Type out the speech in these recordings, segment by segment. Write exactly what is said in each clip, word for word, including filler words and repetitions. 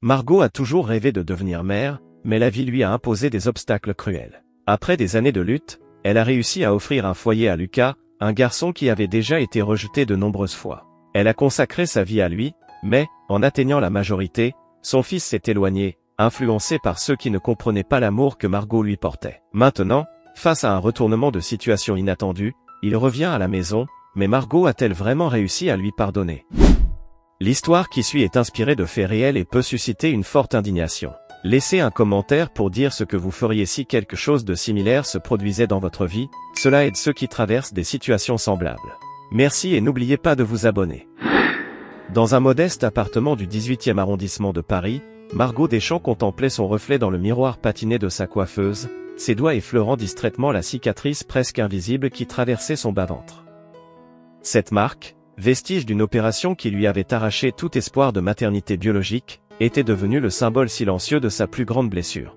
Margot a toujours rêvé de devenir mère, mais la vie lui a imposé des obstacles cruels. Après des années de lutte, elle a réussi à offrir un foyer à Lucas, un garçon qui avait déjà été rejeté de nombreuses fois. Elle a consacré sa vie à lui, mais, en atteignant la majorité, son fils s'est éloigné, influencé par ceux qui ne comprenaient pas l'amour que Margot lui portait. Maintenant, face à un retournement de situation inattendu, il revient à la maison, mais Margot a-t-elle vraiment réussi à lui pardonner? L'histoire qui suit est inspirée de faits réels et peut susciter une forte indignation. Laissez un commentaire pour dire ce que vous feriez si quelque chose de similaire se produisait dans votre vie, cela aide ceux qui traversent des situations semblables. Merci et n'oubliez pas de vous abonner. Dans un modeste appartement du dix-huitième arrondissement de Paris, Margot Deschamps contemplait son reflet dans le miroir patiné de sa coiffeuse, ses doigts effleurant distraitement la cicatrice presque invisible qui traversait son bas-ventre. Cette marque, vestige d'une opération qui lui avait arraché tout espoir de maternité biologique, était devenue le symbole silencieux de sa plus grande blessure.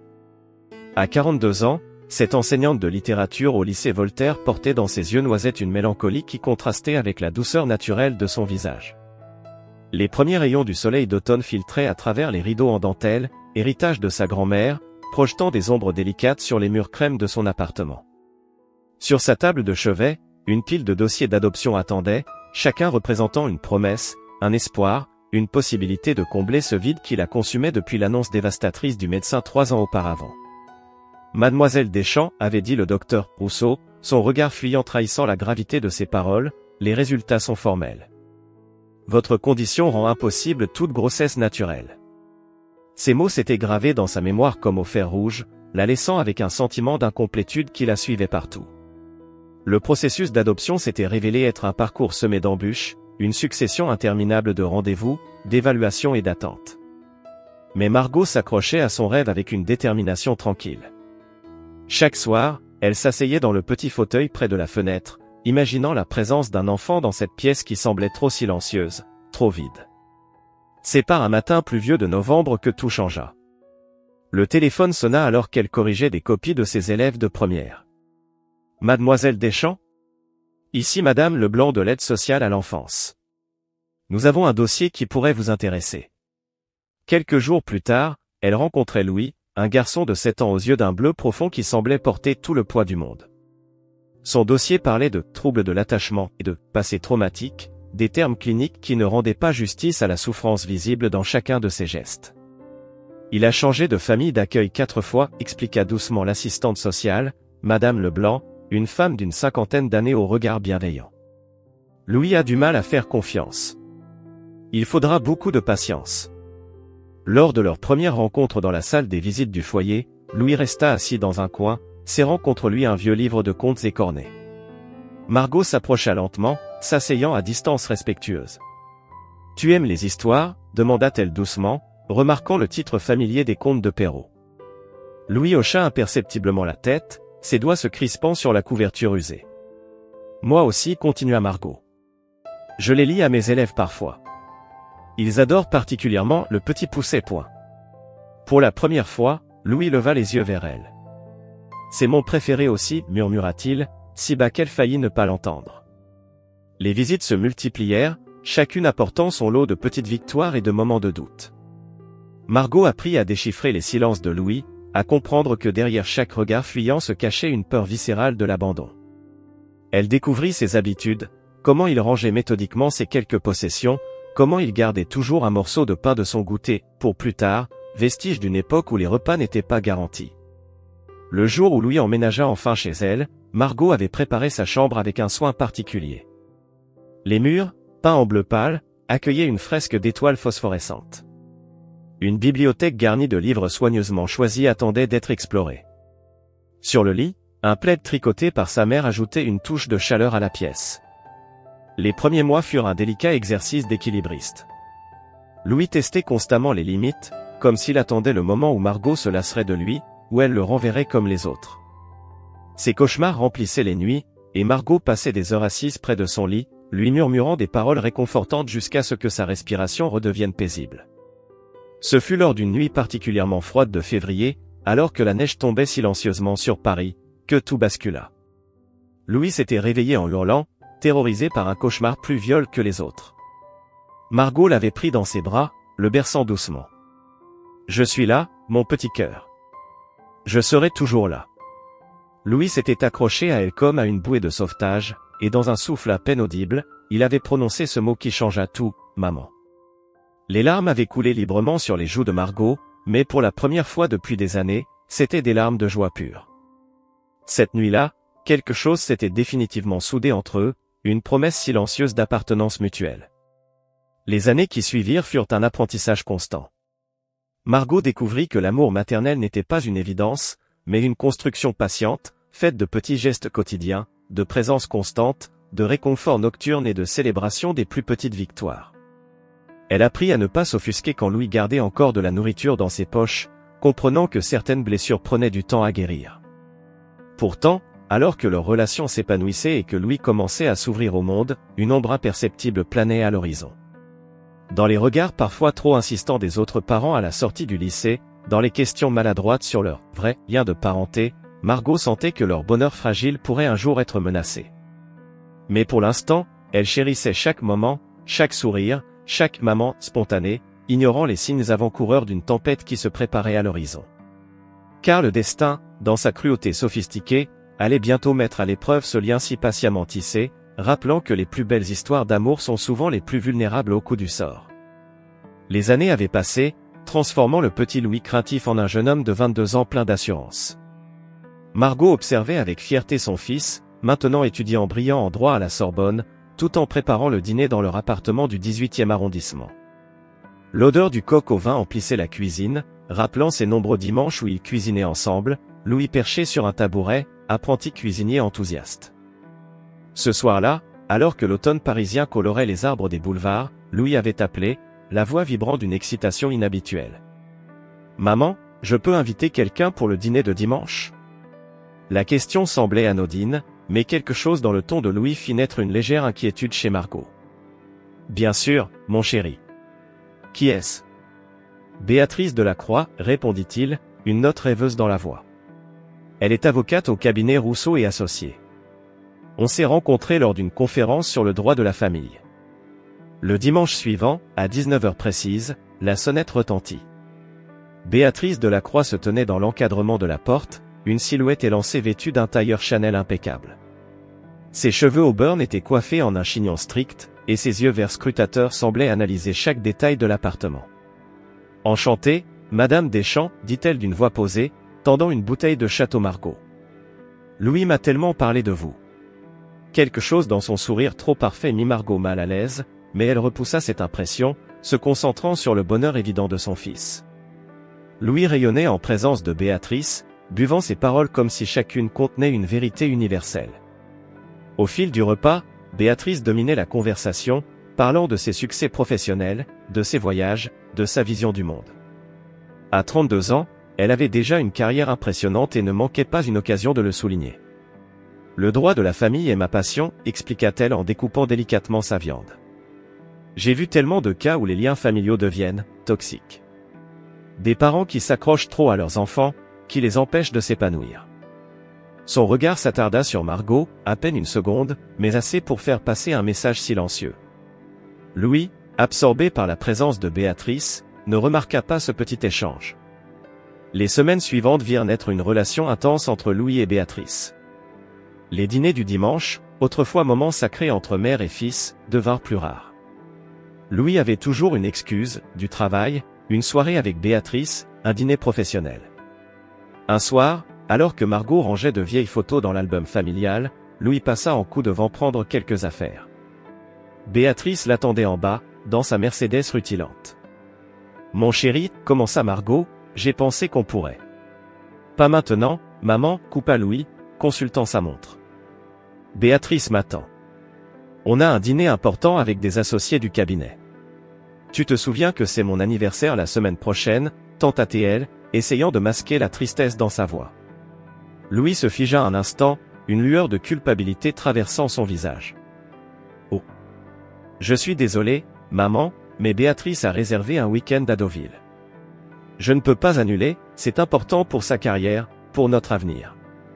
À quarante-deux ans, cette enseignante de littérature au lycée Voltaire portait dans ses yeux noisettes une mélancolie qui contrastait avec la douceur naturelle de son visage. Les premiers rayons du soleil d'automne filtraient à travers les rideaux en dentelle, héritage de sa grand-mère, projetant des ombres délicates sur les murs crème de son appartement. Sur sa table de chevet, une pile de dossiers d'adoption attendait, chacun représentant une promesse, un espoir, une possibilité de combler ce vide qui la consumait depuis l'annonce dévastatrice du médecin trois ans auparavant. Mademoiselle Deschamps, avait dit le docteur Rousseau, son regard fuyant trahissant la gravité de ses paroles, les résultats sont formels. Votre condition rend impossible toute grossesse naturelle. Ces mots s'étaient gravés dans sa mémoire comme au fer rouge, la laissant avec un sentiment d'incomplétude qui la suivait partout. Le processus d'adoption s'était révélé être un parcours semé d'embûches, une succession interminable de rendez-vous, d'évaluations et d'attentes. Mais Margot s'accrochait à son rêve avec une détermination tranquille. Chaque soir, elle s'asseyait dans le petit fauteuil près de la fenêtre, imaginant la présence d'un enfant dans cette pièce qui semblait trop silencieuse, trop vide. C'est par un matin pluvieux de novembre que tout changea. Le téléphone sonna alors qu'elle corrigeait des copies de ses élèves de première. « Mademoiselle Deschamps ? Ici Madame Leblanc de l'aide sociale à l'enfance. Nous avons un dossier qui pourrait vous intéresser. » Quelques jours plus tard, elle rencontrait Louis, un garçon de sept ans aux yeux d'un bleu profond qui semblait porter tout le poids du monde. Son dossier parlait de troubles de l'attachement et de passé traumatique, des termes cliniques qui ne rendaient pas justice à la souffrance visible dans chacun de ses gestes. Il a changé de famille d'accueil quatre fois, expliqua doucement l'assistante sociale, Madame Leblanc, une femme d'une cinquantaine d'années au regard bienveillant. Louis a du mal à faire confiance. Il faudra beaucoup de patience. Lors de leur première rencontre dans la salle des visites du foyer, Louis resta assis dans un coin, serrant contre lui un vieux livre de contes écornés. Margot s'approcha lentement, s'asseyant à distance respectueuse. « Tu aimes les histoires ?» demanda-t-elle doucement, remarquant le titre familier des contes de Perrault. Louis hocha imperceptiblement la tête, ses doigts se crispant sur la couverture usée. « Moi aussi, continua Margot. Je les lis à mes élèves parfois. Ils adorent particulièrement le petit Pousset point. » Pour la première fois, Louis leva les yeux vers elle. « C'est mon préféré aussi, murmura-t-il, si bas qu'elle faillit ne pas l'entendre. » Les visites se multiplièrent, chacune apportant son lot de petites victoires et de moments de doute. Margot apprit à déchiffrer les silences de Louis, à comprendre que derrière chaque regard fuyant se cachait une peur viscérale de l'abandon. Elle découvrit ses habitudes, comment il rangeait méthodiquement ses quelques possessions, comment il gardait toujours un morceau de pain de son goûter, pour plus tard, vestige d'une époque où les repas n'étaient pas garantis. Le jour où Louis emménagea enfin chez elle, Margot avait préparé sa chambre avec un soin particulier. Les murs, peints en bleu pâle, accueillaient une fresque d'étoiles phosphorescentes. Une bibliothèque garnie de livres soigneusement choisis attendait d'être explorée. Sur le lit, un plaid tricoté par sa mère ajoutait une touche de chaleur à la pièce. Les premiers mois furent un délicat exercice d'équilibriste. Louis testait constamment les limites, comme s'il attendait le moment où Margot se lasserait de lui, où elle le renverrait comme les autres. Ses cauchemars remplissaient les nuits, et Margot passait des heures assise près de son lit, lui murmurant des paroles réconfortantes jusqu'à ce que sa respiration redevienne paisible. Ce fut lors d'une nuit particulièrement froide de février, alors que la neige tombait silencieusement sur Paris, que tout bascula. Louis s'était réveillé en hurlant, terrorisé par un cauchemar plus viol que les autres. Margot l'avait pris dans ses bras, le berçant doucement. Je suis là, mon petit cœur. Je serai toujours là. Louis s'était accroché à elle comme à une bouée de sauvetage, et dans un souffle à peine audible, il avait prononcé ce mot qui changea tout, maman. Les larmes avaient coulé librement sur les joues de Margot, mais pour la première fois depuis des années, c'étaient des larmes de joie pure. Cette nuit-là, quelque chose s'était définitivement soudé entre eux, une promesse silencieuse d'appartenance mutuelle. Les années qui suivirent furent un apprentissage constant. Margot découvrit que l'amour maternel n'était pas une évidence, mais une construction patiente, faite de petits gestes quotidiens, de présence constante, de réconfort nocturne et de célébration des plus petites victoires. Elle apprit à ne pas s'offusquer quand Louis gardait encore de la nourriture dans ses poches, comprenant que certaines blessures prenaient du temps à guérir. Pourtant, alors que leur relation s'épanouissait et que Louis commençait à s'ouvrir au monde, une ombre imperceptible planait à l'horizon. Dans les regards parfois trop insistants des autres parents à la sortie du lycée, dans les questions maladroites sur leur vrai lien de parenté, Margot sentait que leur bonheur fragile pourrait un jour être menacé. Mais pour l'instant, elle chérissait chaque moment, chaque sourire, chaque maman spontanée, ignorant les signes avant-coureurs d'une tempête qui se préparait à l'horizon. Car le destin, dans sa cruauté sophistiquée, allait bientôt mettre à l'épreuve ce lien si patiemment tissé, rappelant que les plus belles histoires d'amour sont souvent les plus vulnérables au coup du sort. Les années avaient passé, transformant le petit Louis craintif en un jeune homme de vingt-deux ans plein d'assurance. Margot observait avec fierté son fils, maintenant étudiant brillant en droit à la Sorbonne, tout en préparant le dîner dans leur appartement du dix-huitième arrondissement. L'odeur du coq au vin emplissait la cuisine, rappelant ces nombreux dimanches où ils cuisinaient ensemble, Louis perché sur un tabouret, apprenti cuisinier enthousiaste. Ce soir-là, alors que l'automne parisien colorait les arbres des boulevards, Louis avait appelé, la voix vibrant d'une excitation inhabituelle. « Maman, je peux inviter quelqu'un pour le dîner de dimanche ?» La question semblait anodine, mais quelque chose dans le ton de Louis fit naître une légère inquiétude chez Margot. « Bien sûr, mon chéri. »« Qui est-ce » ?»« Béatrice Delacroix, répondit-il, une note rêveuse dans la voix. Elle est avocate au cabinet Rousseau et Associés. On s'est rencontrés lors d'une conférence sur le droit de la famille. Le dimanche suivant, à dix-neuf heures précises, la sonnette retentit. Béatrice Delacroix se tenait dans l'encadrement de la porte, une silhouette élancée vêtue d'un tailleur Chanel impeccable. Ses cheveux au burn étaient coiffés en un chignon strict, et ses yeux verts scrutateurs semblaient analyser chaque détail de l'appartement. « Enchantée, Madame Deschamps, dit-elle d'une voix posée, tendant une bouteille de Château Margaux. Louis m'a tellement parlé de vous. » Quelque chose dans son sourire trop parfait mit Margot mal à l'aise, mais elle repoussa cette impression, se concentrant sur le bonheur évident de son fils. Louis rayonnait en présence de Béatrice, buvant ses paroles comme si chacune contenait une vérité universelle. Au fil du repas, Béatrice dominait la conversation, parlant de ses succès professionnels, de ses voyages, de sa vision du monde. À trente-deux ans, elle avait déjà une carrière impressionnante et ne manquait pas une occasion de le souligner. Le droit de la famille est ma passion, expliqua-t-elle en découpant délicatement sa viande. J'ai vu tellement de cas où les liens familiaux deviennent toxiques. Des parents qui s'accrochent trop à leurs enfants, qui les empêchent de s'épanouir. Son regard s'attarda sur Margot, à peine une seconde, mais assez pour faire passer un message silencieux. Louis, absorbé par la présence de Béatrice, ne remarqua pas ce petit échange. Les semaines suivantes virent naître une relation intense entre Louis et Béatrice. Les dîners du dimanche, autrefois moments sacrés entre mère et fils, devinrent plus rares. Louis avait toujours une excuse, du travail, une soirée avec Béatrice, un dîner professionnel. Un soir, alors que Margot rangeait de vieilles photos dans l'album familial, Louis passa en coup de vent prendre quelques affaires. Béatrice l'attendait en bas, dans sa Mercedes rutilante. « Mon chéri, commença Margot, j'ai pensé qu'on pourrait. »« Pas maintenant, maman, » coupa Louis, consultant sa montre. « Béatrice m'attend. On a un dîner important avec des associés du cabinet. Tu te souviens que c'est mon anniversaire la semaine prochaine, tenta-t-elle, essayant de masquer la tristesse dans sa voix. Louis se figea un instant, une lueur de culpabilité traversant son visage. « Oh. Je suis désolé, maman, mais Béatrice a réservé un week-end à Deauville. Je ne peux pas annuler, c'est important pour sa carrière, pour notre avenir. »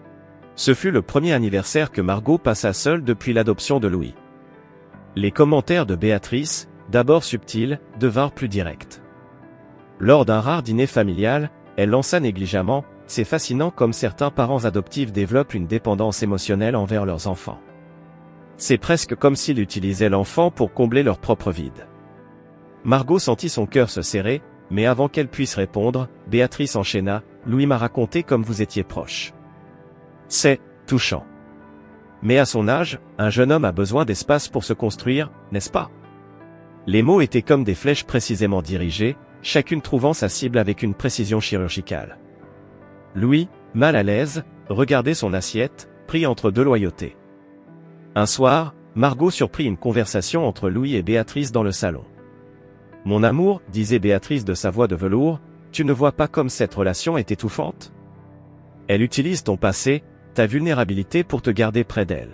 Ce fut le premier anniversaire que Margot passa seule depuis l'adoption de Louis. Les commentaires de Béatrice, d'abord subtils, devinrent plus directs. Lors d'un rare dîner familial, elle lança négligemment « C'est fascinant comme certains parents adoptifs développent une dépendance émotionnelle envers leurs enfants. C'est presque comme s'ils utilisaient l'enfant pour combler leur propre vide. » Margot sentit son cœur se serrer, mais avant qu'elle puisse répondre, Béatrice enchaîna « Louis m'a raconté comme vous étiez proches. C'est touchant. Mais à son âge, un jeune homme a besoin d'espace pour se construire, n'est-ce pas ?» Les mots étaient comme des flèches précisément dirigées, chacune trouvant sa cible avec une précision chirurgicale. Louis, mal à l'aise, regardait son assiette, pris entre deux loyautés. Un soir, Margot surprit une conversation entre Louis et Béatrice dans le salon. « Mon amour, disait Béatrice de sa voix de velours, tu ne vois pas comme cette relation est étouffante? Elle utilise ton passé, ta vulnérabilité pour te garder près d'elle.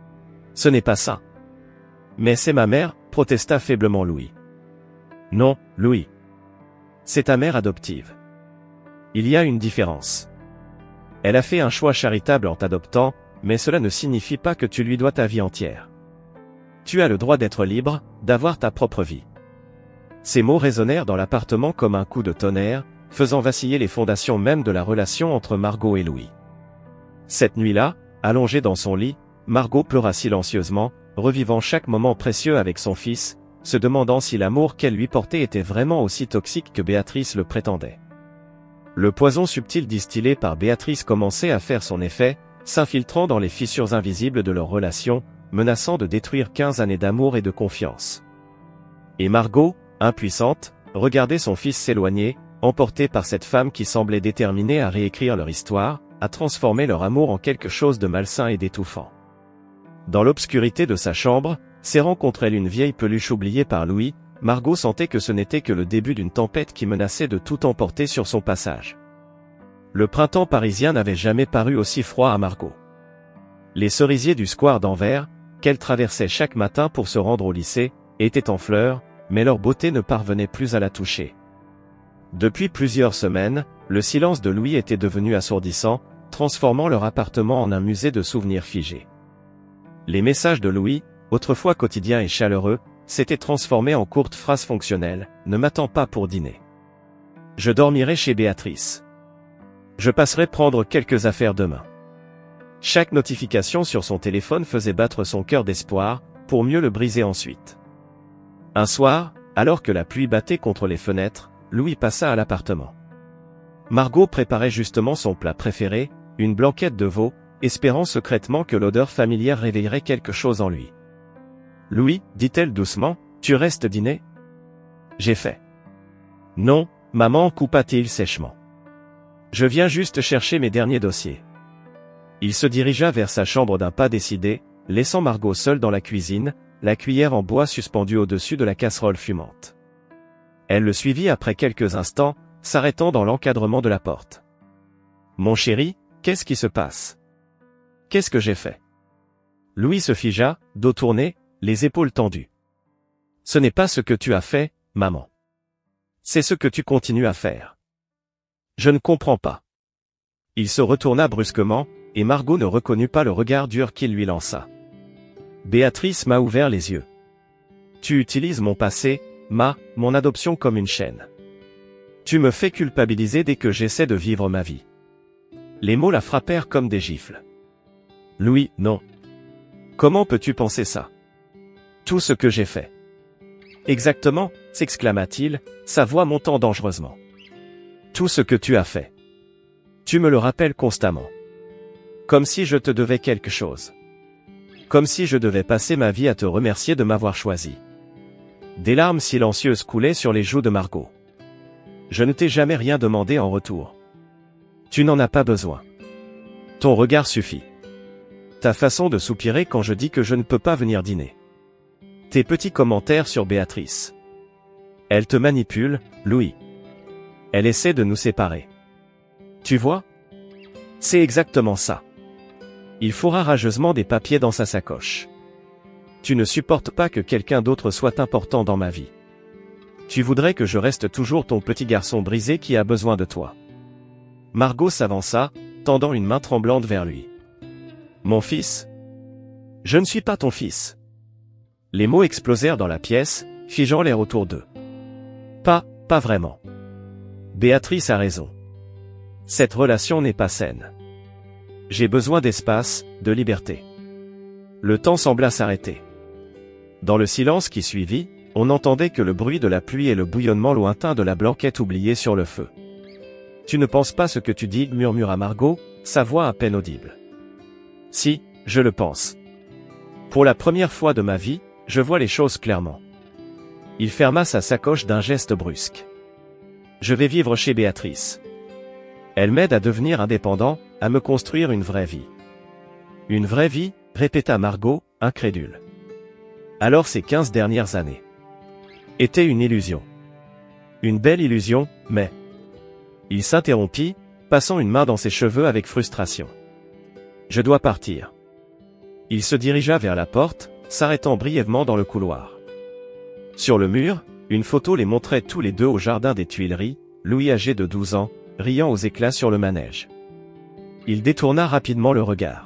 Ce n'est pas ça. » Mais c'est ma mère, protesta faiblement Louis. Non, Louis. C'est ta mère adoptive. Il y a une différence. Elle a fait un choix charitable en t'adoptant, mais cela ne signifie pas que tu lui dois ta vie entière. Tu as le droit d'être libre, d'avoir ta propre vie. Ces mots résonnèrent dans l'appartement comme un coup de tonnerre, faisant vaciller les fondations même de la relation entre Margot et Louis. Cette nuit-là, allongée dans son lit, Margot pleura silencieusement, revivant chaque moment précieux avec son fils, se demandant si l'amour qu'elle lui portait était vraiment aussi toxique que Béatrice le prétendait. Le poison subtil distillé par Béatrice commençait à faire son effet, s'infiltrant dans les fissures invisibles de leur relation, menaçant de détruire quinze années d'amour et de confiance. Et Margot, impuissante, regardait son fils s'éloigner, emportée par cette femme qui semblait déterminée à réécrire leur histoire, à transformer leur amour en quelque chose de malsain et d'étouffant. Dans l'obscurité de sa chambre, serrant contre elle une vieille peluche oubliée par Louis, Margot sentait que ce n'était que le début d'une tempête qui menaçait de tout emporter sur son passage. Le printemps parisien n'avait jamais paru aussi froid à Margot. Les cerisiers du square d'Anvers, qu'elle traversait chaque matin pour se rendre au lycée, étaient en fleurs, mais leur beauté ne parvenait plus à la toucher. Depuis plusieurs semaines, le silence de Louis était devenu assourdissant, transformant leur appartement en un musée de souvenirs figés. Les messages de Louis, autrefois quotidiens et chaleureux, s'étaient transformés en courtes phrases fonctionnelles. « Ne m'attends pas pour dîner. Je dormirai chez Béatrice. Je passerai prendre quelques affaires demain. » Chaque notification sur son téléphone faisait battre son cœur d'espoir, pour mieux le briser ensuite. Un soir, alors que la pluie battait contre les fenêtres, Louis passa à l'appartement. Margot préparait justement son plat préféré, une blanquette de veau, espérant secrètement que l'odeur familière réveillerait quelque chose en lui. « Louis, dit-elle doucement, tu restes dîner ? » « J'ai fait. »« Non, maman, coupa-t-il sèchement. Je viens juste chercher mes derniers dossiers. » Il se dirigea vers sa chambre d'un pas décidé, laissant Margot seule dans la cuisine, la cuillère en bois suspendue au-dessus de la casserole fumante. Elle le suivit après quelques instants, s'arrêtant dans l'encadrement de la porte. « Mon chéri, qu'est-ce qui se passe ? Qu'est-ce que j'ai fait ?» Louis se figea, dos tourné, les épaules tendues. « Ce n'est pas ce que tu as fait, maman. C'est ce que tu continues à faire. Je ne comprends pas. » Il se retourna brusquement, et Margot ne reconnut pas le regard dur qu'il lui lança. Béatrice m'a ouvert les yeux. Tu utilises mon passé, ma, mon adoption comme une chaîne. Tu me fais culpabiliser dès que j'essaie de vivre ma vie. Les mots la frappèrent comme des gifles. Louis, non. Comment peux-tu penser ça? Tout ce que j'ai fait. Exactement, s'exclama-t-il, sa voix montant dangereusement. Tout ce que tu as fait. Tu me le rappelles constamment. Comme si je te devais quelque chose. Comme si je devais passer ma vie à te remercier de m'avoir choisi. Des larmes silencieuses coulaient sur les joues de Margot. Je ne t'ai jamais rien demandé en retour. Tu n'en as pas besoin. Ton regard suffit. Ta façon de soupirer quand je dis que je ne peux pas venir dîner. Tes petits commentaires sur Béatrice. Elle te manipule, Louis. Elle essaie de nous séparer. Tu vois? C'est exactement ça. Il fouilla rageusement des papiers dans sa sacoche. Tu ne supportes pas que quelqu'un d'autre soit important dans ma vie. Tu voudrais que je reste toujours ton petit garçon brisé qui a besoin de toi. Margot s'avança, tendant une main tremblante vers lui. Mon fils? Je ne suis pas ton fils. Les mots explosèrent dans la pièce, figeant l'air autour d'eux. Pas, pas vraiment. Béatrice a raison. Cette relation n'est pas saine. J'ai besoin d'espace, de liberté. Le temps sembla s'arrêter. Dans le silence qui suivit, on n'entendait que le bruit de la pluie et le bouillonnement lointain de la blanquette oubliée sur le feu. « Tu ne penses pas ce que tu dis » murmura Margot, sa voix à peine audible. « Si, je le pense. Pour la première fois de ma vie, je vois les choses clairement. » Il ferma sa sacoche d'un geste brusque. « Je vais vivre chez Béatrice. Elle m'aide à devenir indépendant, à me construire une vraie vie. » « Une vraie vie ?» répéta Margot, incrédule. Alors ces quinze dernières années étaient une illusion. Une belle illusion, mais... Il s'interrompit, passant une main dans ses cheveux avec frustration. « Je dois partir. » Il se dirigea vers la porte, s'arrêtant brièvement dans le couloir. Sur le mur, une photo les montrait tous les deux au jardin des Tuileries, Louis âgé de douze ans, riant aux éclats sur le manège. Il détourna rapidement le regard.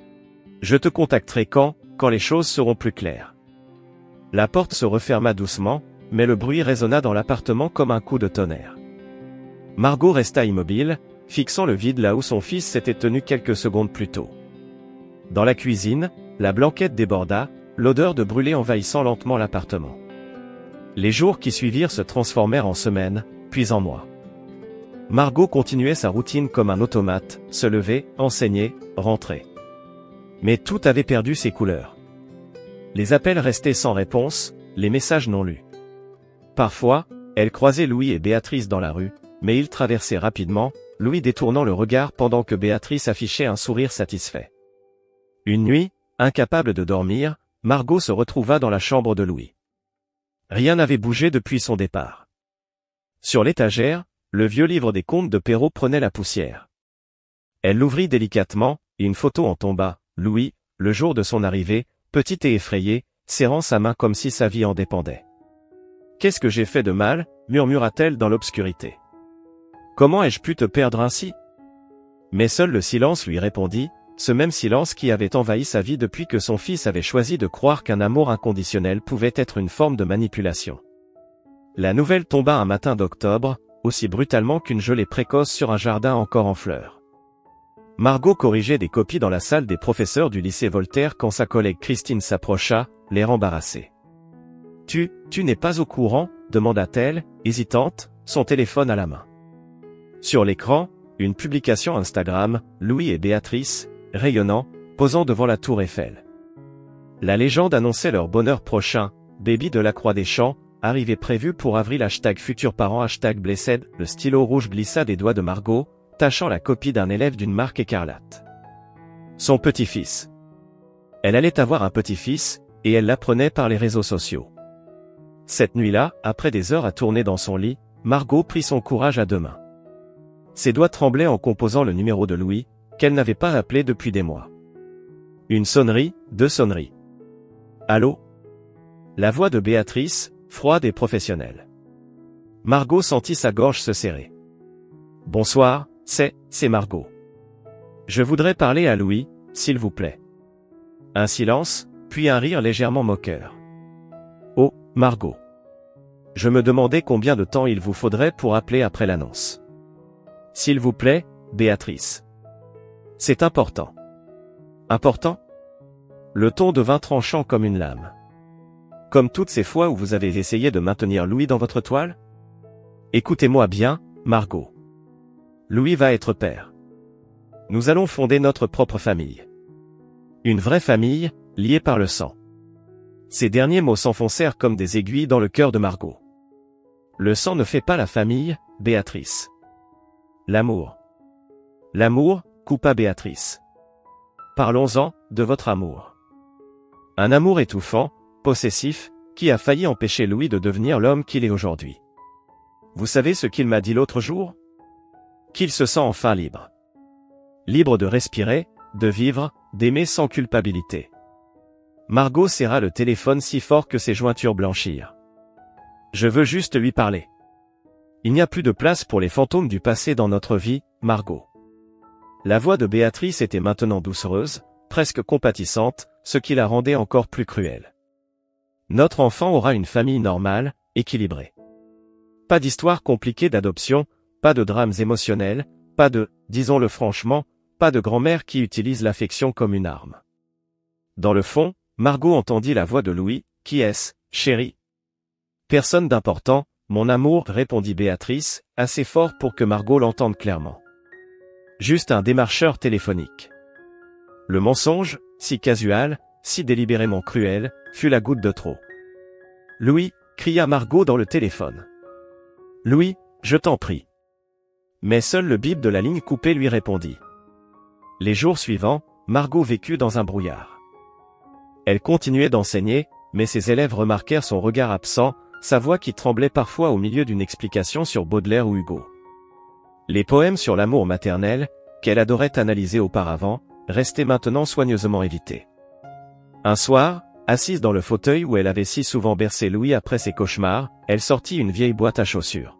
« Je te contacterai quand, quand les choses seront plus claires. » La porte se referma doucement, mais le bruit résonna dans l'appartement comme un coup de tonnerre. Margot resta immobile, fixant le vide là où son fils s'était tenu quelques secondes plus tôt. Dans la cuisine, la blanquette déborda, l'odeur de brûlé envahissant lentement l'appartement. Les jours qui suivirent se transformèrent en semaines, puis en mois. Margot continuait sa routine comme un automate, se levait, enseignait, rentrait. Mais tout avait perdu ses couleurs. Les appels restaient sans réponse, les messages non lus. Parfois, elle croisait Louis et Béatrice dans la rue, mais ils traversaient rapidement, Louis détournant le regard pendant que Béatrice affichait un sourire satisfait. Une nuit, incapable de dormir, Margot se retrouva dans la chambre de Louis. Rien n'avait bougé depuis son départ. Sur l'étagère, le vieux livre des contes de Perrault prenait la poussière. Elle l'ouvrit délicatement, et une photo en tomba. Louis, le jour de son arrivée, petit et effrayé, serrant sa main comme si sa vie en dépendait. « Qu'est-ce que j'ai fait de mal ?» murmura-t-elle dans l'obscurité. « Comment ai-je pu te perdre ainsi ?» Mais seul le silence lui répondit, ce même silence qui avait envahi sa vie depuis que son fils avait choisi de croire qu'un amour inconditionnel pouvait être une forme de manipulation. La nouvelle tomba un matin d'octobre, aussi brutalement qu'une gelée précoce sur un jardin encore en fleurs. Margot corrigeait des copies dans la salle des professeurs du lycée Voltaire quand sa collègue Christine s'approcha, l'air embarrassé. « Tu, tu n'es pas au courant ?» demanda-t-elle, hésitante, son téléphone à la main. Sur l'écran, une publication Instagram, Louis et Béatrice, rayonnant, posant devant la tour Eiffel. La légende annonçait leur bonheur prochain, baby de la Croix des Champs, arrivée prévue pour avril hashtag futur parent hashtag blessed, le stylo rouge glissa des doigts de Margot, tachant la copie d'un élève d'une marque écarlate. Son petit-fils. Elle allait avoir un petit-fils, et elle l'apprenait par les réseaux sociaux. Cette nuit-là, après des heures à tourner dans son lit, Margot prit son courage à deux mains. Ses doigts tremblaient en composant le numéro de Louis, qu'elle n'avait pas appelé depuis des mois. Une sonnerie, deux sonneries. Allô ? La voix de Béatrice, froide et professionnelle. Margot sentit sa gorge se serrer. Bonsoir, c'est, c'est Margot. Je voudrais parler à Louis, s'il vous plaît. Un silence, puis un rire légèrement moqueur. Oh, Margot. Je me demandais combien de temps il vous faudrait pour appeler après l'annonce. S'il vous plaît, Béatrice. C'est important. Important ? Le ton devint tranchant comme une lame. Comme toutes ces fois où vous avez essayé de maintenir Louis dans votre toile ? Écoutez-moi bien, Margot. Louis va être père. Nous allons fonder notre propre famille. Une vraie famille, liée par le sang. Ces derniers mots s'enfoncèrent comme des aiguilles dans le cœur de Margot. Le sang ne fait pas la famille, Béatrice. L'amour. L'amour, coupa Béatrice. Parlons-en, de votre amour. Un amour étouffant, possessif, qui a failli empêcher Louis de devenir l'homme qu'il est aujourd'hui. Vous savez ce qu'il m'a dit l'autre jour ? Qu'il se sent enfin libre. Libre de respirer, de vivre, d'aimer sans culpabilité. Margot serra le téléphone si fort que ses jointures blanchirent. Je veux juste lui parler. Il n'y a plus de place pour les fantômes du passé dans notre vie, Margot. La voix de Béatrice était maintenant doucereuse, presque compatissante, ce qui la rendait encore plus cruelle. Notre enfant aura une famille normale, équilibrée. Pas d'histoire compliquée d'adoption, pas de drames émotionnels, pas de, disons-le franchement, pas de grand-mère qui utilise l'affection comme une arme. Dans le fond, Margot entendit la voix de Louis. « Qui est-ce, chérie ?»« Personne d'important, mon amour, » répondit Béatrice, assez fort pour que Margot l'entende clairement. Juste un démarcheur téléphonique. Le mensonge, si casual, si délibérément cruel, fut la goutte de trop. « Louis » cria Margot dans le téléphone. « Louis, je t'en prie. » Mais seul le bip de la ligne coupée lui répondit. Les jours suivants, Margot vécut dans un brouillard. Elle continuait d'enseigner, mais ses élèves remarquèrent son regard absent, sa voix qui tremblait parfois au milieu d'une explication sur Baudelaire ou Hugo. Les poèmes sur l'amour maternel, qu'elle adorait analyser auparavant, restaient maintenant soigneusement évités. Un soir, assise dans le fauteuil où elle avait si souvent bercé Louis après ses cauchemars, elle sortit une vieille boîte à chaussures.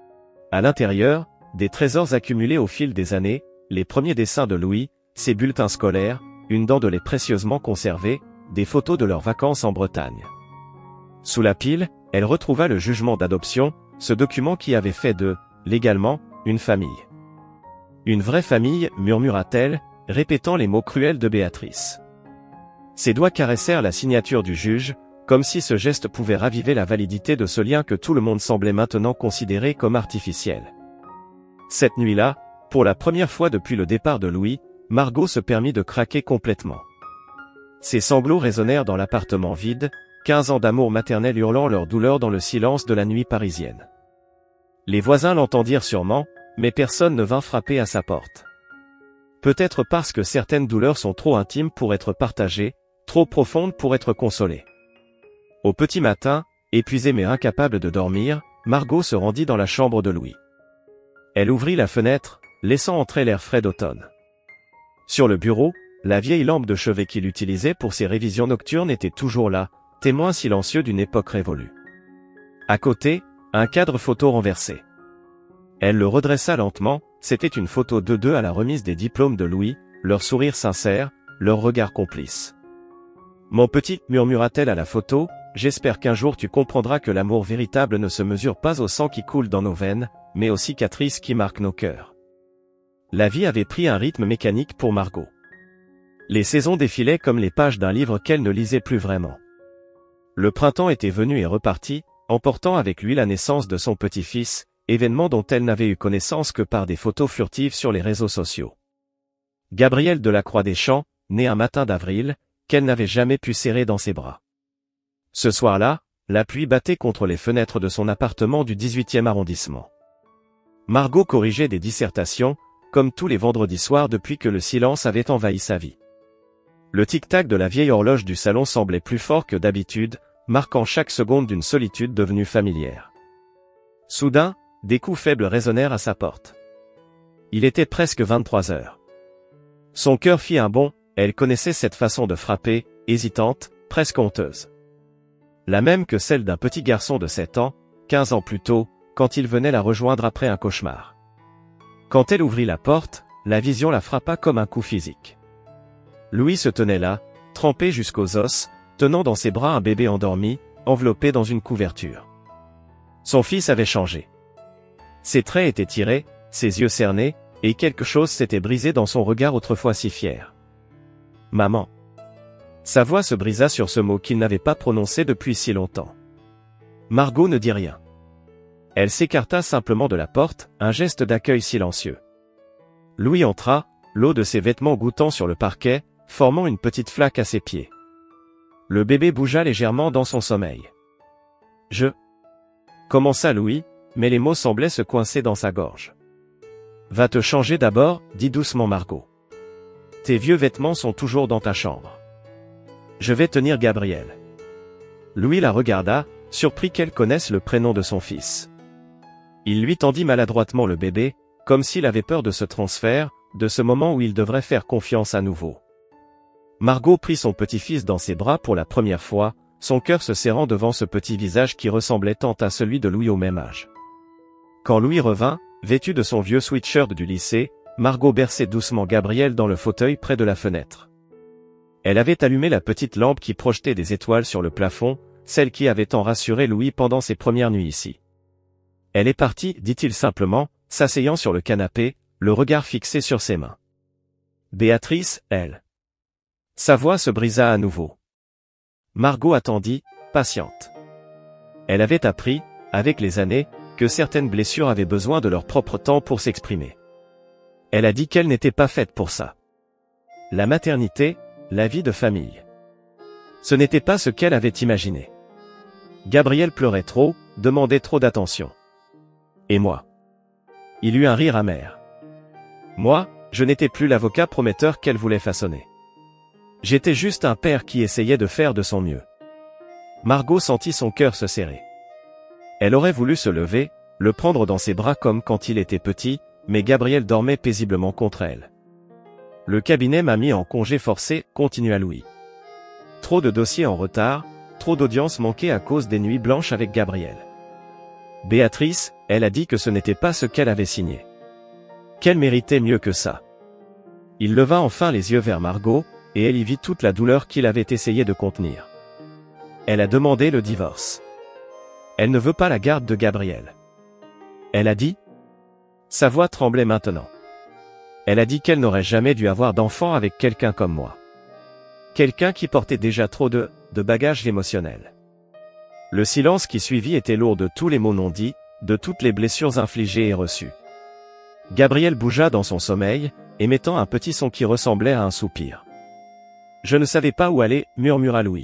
À l'intérieur, des trésors accumulés au fil des années, les premiers dessins de Louis, ses bulletins scolaires, une dent de lait précieusement conservée, des photos de leurs vacances en Bretagne. Sous la pile, elle retrouva le jugement d'adoption, ce document qui avait fait de, légalement, une famille. Une vraie famille, murmura-t-elle, répétant les mots cruels de Béatrice. Ses doigts caressèrent la signature du juge, comme si ce geste pouvait raviver la validité de ce lien que tout le monde semblait maintenant considérer comme artificiel. Cette nuit-là, pour la première fois depuis le départ de Louis, Margot se permit de craquer complètement. Ses sanglots résonnèrent dans l'appartement vide, quinze ans d'amour maternel hurlant leur douleur dans le silence de la nuit parisienne. Les voisins l'entendirent sûrement, mais personne ne vint frapper à sa porte. Peut-être parce que certaines douleurs sont trop intimes pour être partagées, trop profondes pour être consolées. Au petit matin, épuisée mais incapable de dormir, Margot se rendit dans la chambre de Louis. Elle ouvrit la fenêtre, laissant entrer l'air frais d'automne. Sur le bureau, la vieille lampe de chevet qu'il utilisait pour ses révisions nocturnes était toujours là, témoin silencieux d'une époque révolue. À côté, un cadre photo renversé. Elle le redressa lentement, c'était une photo d'eux deux à la remise des diplômes de Louis, leur sourire sincère, leur regard complice. « Mon petit, » murmura-t-elle à la photo, « j'espère qu'un jour tu comprendras que l'amour véritable ne se mesure pas au sang qui coule dans nos veines, mais aux cicatrices qui marquent nos cœurs. » La vie avait pris un rythme mécanique pour Margot. Les saisons défilaient comme les pages d'un livre qu'elle ne lisait plus vraiment. Le printemps était venu et reparti, emportant avec lui la naissance de son petit-fils, événement dont elle n'avait eu connaissance que par des photos furtives sur les réseaux sociaux. Gabriel de la Croix-des-Champs, né un matin d'avril, qu'elle n'avait jamais pu serrer dans ses bras. Ce soir-là, la pluie battait contre les fenêtres de son appartement du dix-huitième arrondissement. Margot corrigeait des dissertations, comme tous les vendredis soirs depuis que le silence avait envahi sa vie. Le tic-tac de la vieille horloge du salon semblait plus fort que d'habitude, marquant chaque seconde d'une solitude devenue familière. Soudain, des coups faibles résonnèrent à sa porte. Il était presque vingt-trois heures. Son cœur fit un bond, elle connaissait cette façon de frapper, hésitante, presque honteuse. La même que celle d'un petit garçon de sept ans, quinze ans plus tôt, quand il venait la rejoindre après un cauchemar. Quand elle ouvrit la porte, la vision la frappa comme un coup physique. Louis se tenait là, trempé jusqu'aux os, tenant dans ses bras un bébé endormi, enveloppé dans une couverture. Son fils avait changé. Ses traits étaient tirés, ses yeux cernés, et quelque chose s'était brisé dans son regard autrefois si fier. « Maman !» Sa voix se brisa sur ce mot qu'il n'avait pas prononcé depuis si longtemps. Margot ne dit rien. Elle s'écarta simplement de la porte, un geste d'accueil silencieux. Louis entra, l'eau de ses vêtements gouttant sur le parquet, formant une petite flaque à ses pieds. Le bébé bougea légèrement dans son sommeil. « Je... » commença Louis, mais les mots semblaient se coincer dans sa gorge. « Va te changer d'abord, » dit doucement Margot. « Tes vieux vêtements sont toujours dans ta chambre. Je vais tenir Gabriel. » Louis la regarda, surpris qu'elle connaisse le prénom de son fils. Il lui tendit maladroitement le bébé, comme s'il avait peur de ce transfert, de ce moment où il devrait faire confiance à nouveau. Margot prit son petit-fils dans ses bras pour la première fois, son cœur se serrant devant ce petit visage qui ressemblait tant à celui de Louis au même âge. Quand Louis revint, vêtu de son vieux sweatshirt du lycée, Margot berçait doucement Gabriel dans le fauteuil près de la fenêtre. Elle avait allumé la petite lampe qui projetait des étoiles sur le plafond, celle qui avait tant rassuré Louis pendant ses premières nuits ici. « Elle est partie, dit-il simplement, s'asseyant sur le canapé, le regard fixé sur ses mains. Béatrice, elle. Sa voix se brisa à nouveau. Margot attendit, patiente. Elle avait appris, avec les années, que certaines blessures avaient besoin de leur propre temps pour s'exprimer. Elle a dit qu'elle n'était pas faite pour ça. La maternité, la vie de famille. Ce n'était pas ce qu'elle avait imaginé. Gabriel pleurait trop, demandait trop d'attention. Et moi? Il eut un rire amer. Moi, je n'étais plus l'avocat prometteur qu'elle voulait façonner. J'étais juste un père qui essayait de faire de son mieux. Margot sentit son cœur se serrer. Elle aurait voulu se lever, le prendre dans ses bras comme quand il était petit, mais Gabriel dormait paisiblement contre elle. Le cabinet m'a mis en congé forcé, continua Louis. Trop de dossiers en retard, trop d'audiences manquées à cause des nuits blanches avec Gabriel. Béatrice, elle a dit que ce n'était pas ce qu'elle avait signé. Qu'elle méritait mieux que ça. Il leva enfin les yeux vers Margot, et elle y vit toute la douleur qu'il avait essayé de contenir. Elle a demandé le divorce. Elle ne veut pas la garde de Gabriel. Elle a dit. Sa voix tremblait maintenant. Elle a dit qu'elle n'aurait jamais dû avoir d'enfant avec quelqu'un comme moi. Quelqu'un qui portait déjà trop de, de bagages émotionnels. Le silence qui suivit était lourd de tous les mots non dits, de toutes les blessures infligées et reçues. Gabriel bougea dans son sommeil, émettant un petit son qui ressemblait à un soupir. Je ne savais pas où aller, murmura Louis.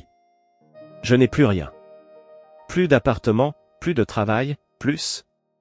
Je n'ai plus rien. Plus d'appartement, plus de travail, plus.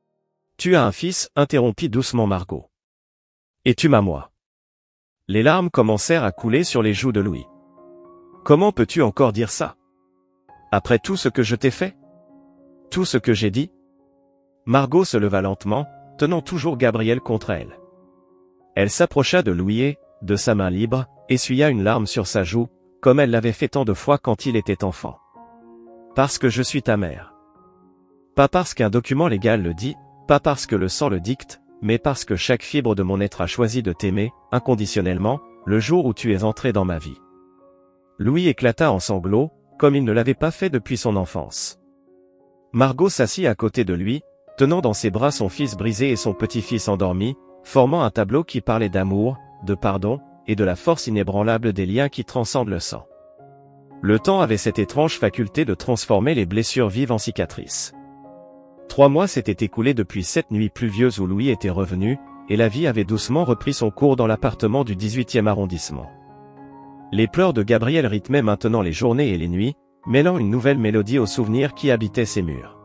Tu as un fils, interrompit doucement Margot. Et tu m'as moi. Les larmes commencèrent à couler sur les joues de Louis. Comment peux-tu encore dire ça? Après tout ce que je t'ai fait? Tout ce que j'ai dit? Margot se leva lentement, tenant toujours Gabriel contre elle. Elle s'approcha de Louis et, de sa main libre, essuya une larme sur sa joue, comme elle l'avait fait tant de fois quand il était enfant. Parce que je suis ta mère. Pas parce qu'un document légal le dit, pas parce que le sang le dicte, mais parce que chaque fibre de mon être a choisi de t'aimer, inconditionnellement, le jour où tu es entré dans ma vie. Louis éclata en sanglots, comme il ne l'avait pas fait depuis son enfance. Margot s'assit à côté de lui, tenant dans ses bras son fils brisé et son petit-fils endormi, formant un tableau qui parlait d'amour, de pardon, et de la force inébranlable des liens qui transcendent le sang. Le temps avait cette étrange faculté de transformer les blessures vives en cicatrices. Trois mois s'étaient écoulés depuis cette nuit pluvieuse où Louis était revenu, et la vie avait doucement repris son cours dans l'appartement du dix-huitième arrondissement. Les pleurs de Gabriel rythmaient maintenant les journées et les nuits, mêlant une nouvelle mélodie aux souvenirs qui habitaient ses murs.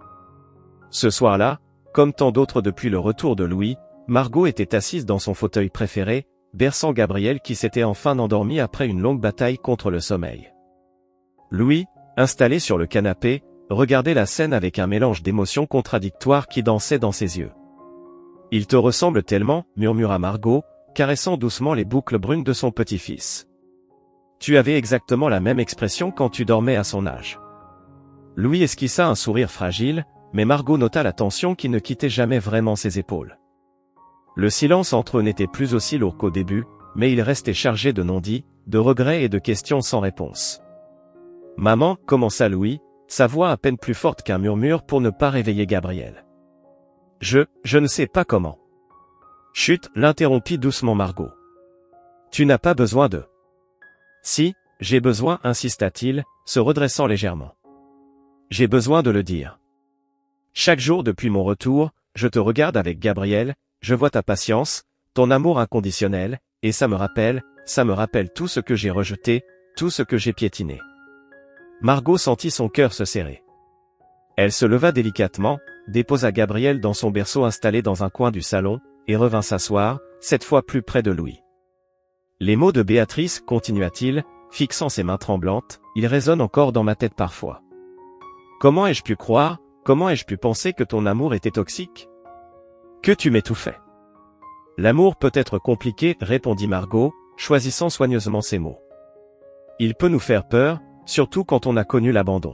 Ce soir-là, comme tant d'autres depuis le retour de Louis, Margot était assise dans son fauteuil préféré, berçant Gabriel qui s'était enfin endormi après une longue bataille contre le sommeil. Louis, installé sur le canapé, regardait la scène avec un mélange d'émotions contradictoires qui dansaient dans ses yeux. « Il te ressemble tellement, » murmura Margot, caressant doucement les boucles brunes de son petit-fils. « Tu avais exactement la même expression quand tu dormais à son âge. » Louis esquissa un sourire fragile, mais Margot nota la tension qui ne quittait jamais vraiment ses épaules. Le silence entre eux n'était plus aussi lourd qu'au début, mais il restait chargé de non-dits, de regrets et de questions sans réponse. « Maman, » commença Louis, sa voix à peine plus forte qu'un murmure pour ne pas réveiller Gabriel. « Je, je ne sais pas comment. »« Chut !» l'interrompit doucement Margot. « Tu n'as pas besoin de... »« Si, j'ai besoin, » insista-t-il, se redressant légèrement. « J'ai besoin de le dire. Chaque jour depuis mon retour, je te regarde avec Gabriel, je vois ta patience, ton amour inconditionnel, et ça me rappelle, ça me rappelle tout ce que j'ai rejeté, tout ce que j'ai piétiné. » Margot sentit son cœur se serrer. Elle se leva délicatement, déposa Gabriel dans son berceau installé dans un coin du salon, et revint s'asseoir, cette fois plus près de Louis. Les mots de Béatrice, continua-t-il, fixant ses mains tremblantes, ils résonnent encore dans ma tête parfois. Comment ai-je pu croire, comment ai-je pu penser que ton amour était toxique? Que tu m'étouffais. L'amour peut être compliqué, répondit Margot, choisissant soigneusement ses mots. Il peut nous faire peur, surtout quand on a connu l'abandon.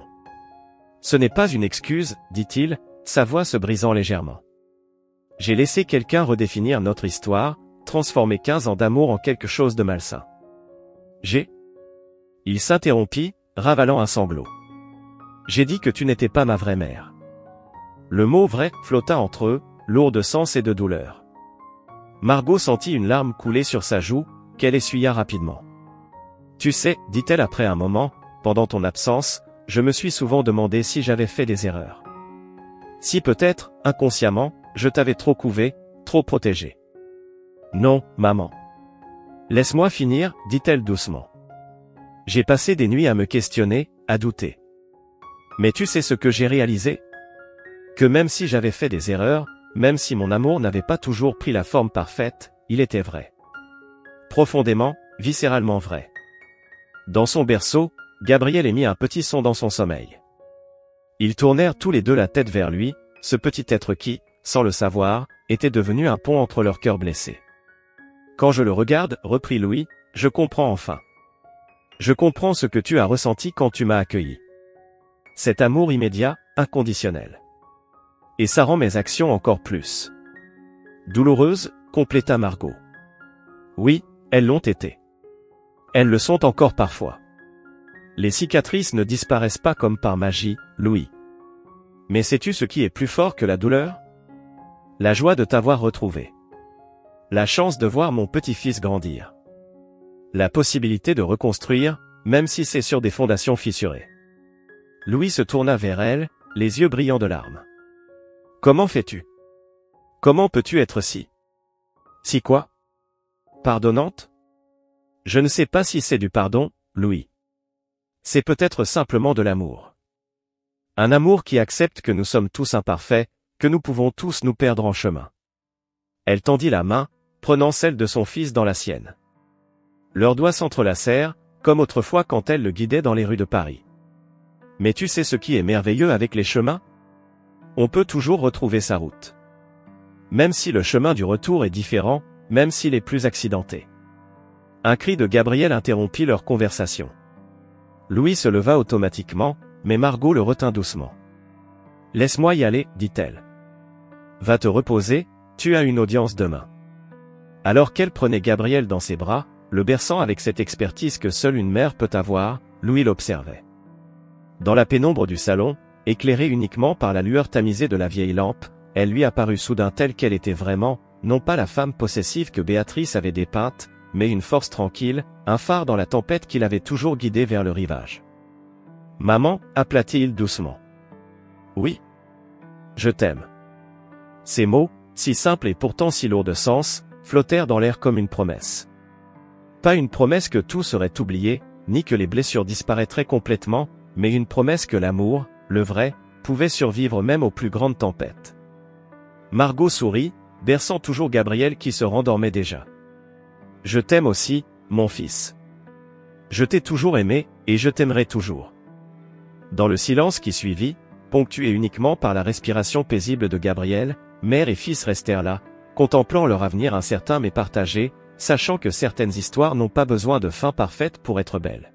Ce n'est pas une excuse, dit-il, sa voix se brisant légèrement. J'ai laissé quelqu'un redéfinir notre histoire, transformer quinze ans d'amour en quelque chose de malsain. J'ai... Il s'interrompit, ravalant un sanglot. J'ai dit que tu n'étais pas ma vraie mère. Le mot vrai flotta entre eux, lourd de sens et de douleur. Margot sentit une larme couler sur sa joue, qu'elle essuya rapidement. Tu sais, dit-elle après un moment, pendant ton absence, je me suis souvent demandé si j'avais fait des erreurs. Si peut-être, inconsciemment, je t'avais trop couvé, trop protégé. Non, maman. Laisse-moi finir, dit-elle doucement. J'ai passé des nuits à me questionner, à douter. Mais tu sais ce que j'ai réalisé? Que même si j'avais fait des erreurs, même si mon amour n'avait pas toujours pris la forme parfaite, il était vrai. Profondément, viscéralement vrai. Dans son berceau, Gabriel émit un petit son dans son sommeil. Ils tournèrent tous les deux la tête vers lui, ce petit être qui, sans le savoir, était devenu un pont entre leurs cœurs blessés. Quand je le regarde, reprit Louis, je comprends enfin. Je comprends ce que tu as ressenti quand tu m'as accueilli. Cet amour immédiat, inconditionnel. Et ça rend mes actions encore plus douloureuses, compléta Margot. Oui, elles l'ont été. Elles le sont encore parfois. Les cicatrices ne disparaissent pas comme par magie, Louis. Mais sais-tu ce qui est plus fort que la douleur? La joie de t'avoir retrouvé. La chance de voir mon petit-fils grandir. La possibilité de reconstruire, même si c'est sur des fondations fissurées. Louis se tourna vers elle, les yeux brillants de larmes. Comment fais-tu? Comment peux-tu être si... Si quoi? Pardonnante? Je ne sais pas si c'est du pardon, Louis. C'est peut-être simplement de l'amour. Un amour qui accepte que nous sommes tous imparfaits, que nous pouvons tous nous perdre en chemin. Elle tendit la main, prenant celle de son fils dans la sienne. Leurs doigts s'entrelacèrent, comme autrefois quand elle le guidait dans les rues de Paris. Mais tu sais ce qui est merveilleux avec les chemins? On peut toujours retrouver sa route. Même si le chemin du retour est différent, même s'il est plus accidenté. Un cri de Gabriel interrompit leur conversation. Louis se leva automatiquement, mais Margot le retint doucement. « Laisse-moi y aller, dit-elle. Va te reposer, tu as une audience demain. » Alors qu'elle prenait Gabriel dans ses bras, le berçant avec cette expertise que seule une mère peut avoir, Louis l'observait. Dans la pénombre du salon, éclairée uniquement par la lueur tamisée de la vieille lampe, elle lui apparut soudain telle qu'elle était vraiment, non pas la femme possessive que Béatrice avait dépeinte, mais une force tranquille, un phare dans la tempête qui l'avait toujours guidé vers le rivage. « Maman, aplatit-il doucement. Oui. Je t'aime. » Ces mots, si simples et pourtant si lourds de sens, flottèrent dans l'air comme une promesse. Pas une promesse que tout serait oublié, ni que les blessures disparaîtraient complètement, mais une promesse que l'amour, le vrai, pouvait survivre même aux plus grandes tempêtes. Margot sourit, berçant toujours Gabriel qui se rendormait déjà. « Je t'aime aussi, mon fils. Je t'ai toujours aimé, et je t'aimerai toujours. » Dans le silence qui suivit, ponctué uniquement par la respiration paisible de Gabriel, mère et fils restèrent là, contemplant leur avenir incertain mais partagé, sachant que certaines histoires n'ont pas besoin de fin parfaite pour être belles.